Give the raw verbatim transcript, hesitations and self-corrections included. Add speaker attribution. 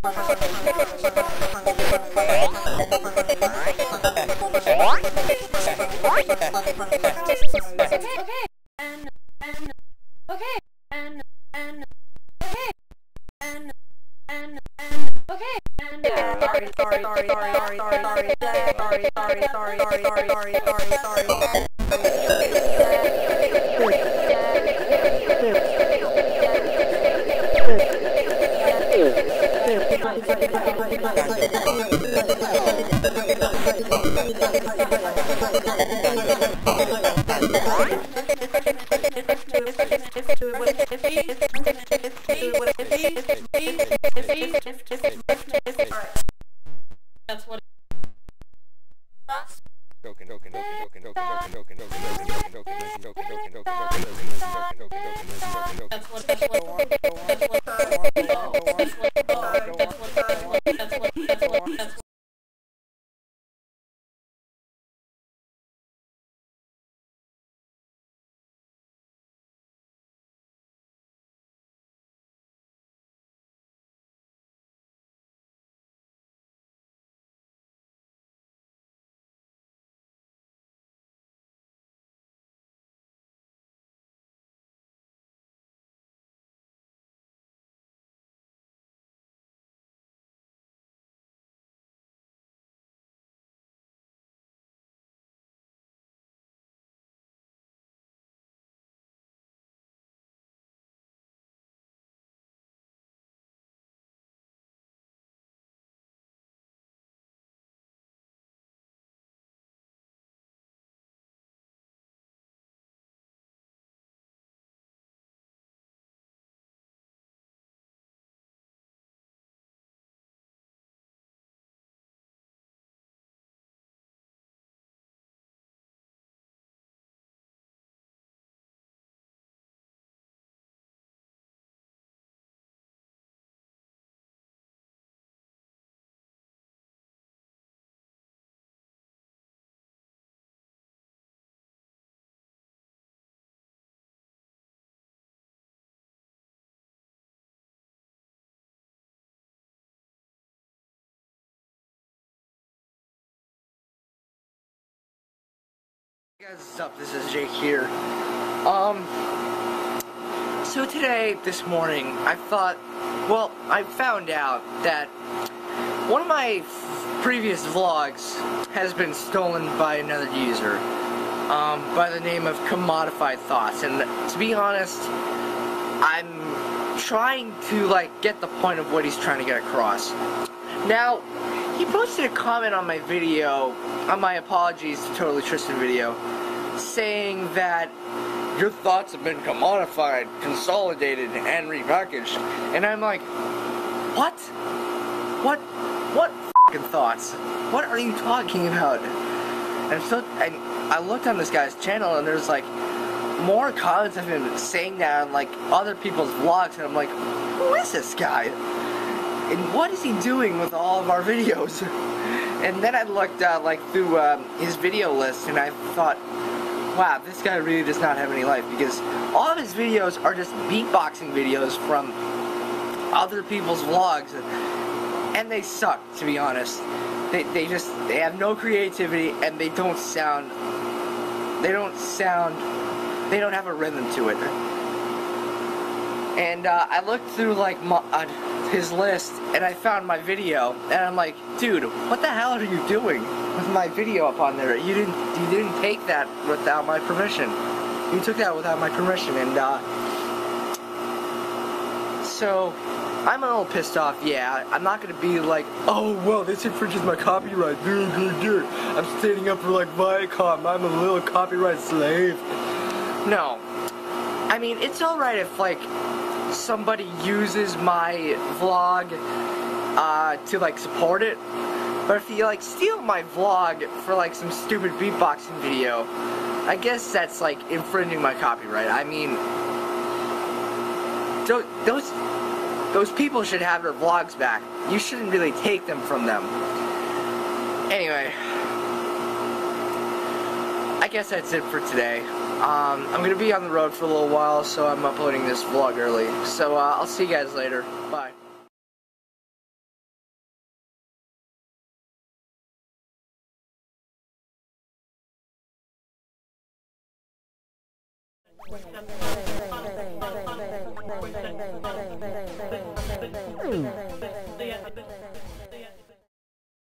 Speaker 1: That's what
Speaker 2: Hey guys, what's up? This is Jake here. Um, so today, this morning, I thought, well, I found out that one of my previous vlogs has been stolen by another user, um, by the name of Commodified Thoughts, and to be honest, I'm trying to, like, get the point of what he's trying to get across. Now, he posted a comment on my video, on my apologies to Totally Tristan video, saying that your thoughts have been commodified, consolidated, and repackaged. And I'm like, what? What? What f***ing thoughts? What are you talking about? And so, and I looked on this guy's channel, and there's like more comments of him saying that on like other people's vlogs, and I'm like, who is this guy? And what is he doing with all of our videos? And then I looked uh, like through um, his video list, and I thought, wow, this guy really does not have any life, because all of his videos are just beatboxing videos from other people's vlogs, and they suck, to be honest. They, they just, they have no creativity, and they don't sound, they don't sound, they don't have a rhythm to it. And uh, I looked through like my, uh, his list, and I found my video, and I'm like, dude, what the hell are you doing with my video up on there? You didn't, you didn't take that without my permission. You took that without my permission, and uh, so I'm a little pissed off. Yeah, I'm not gonna be like, oh well, this infringes my copyright. I'm standing up for like Viacom. I'm a little copyright slave. No, I mean it's all right if like somebody uses my vlog uh, to like support it, but if you like steal my vlog for like some stupid beatboxing video, I guess that's like infringing my copyright. I mean, those those people should have their vlogs back. You shouldn't really take them from them. Anyway, I guess that's it for today. Um, I'm going to be on the road for a little while, so I'm uploading this vlog early. So uh, I'll see you guys later. Bye.
Speaker 1: Yeah.